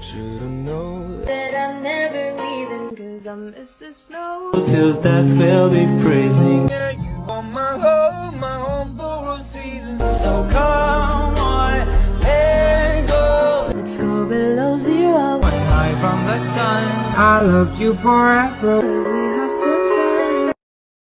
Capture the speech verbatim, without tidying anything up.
you to know that I'm never leaving, cause I miss the snow. Till death will be freezing. Yeah, you are my home, my home for all seasons. So come on, let go. Let's go below zero, Flying high from the sun. I loved you forever.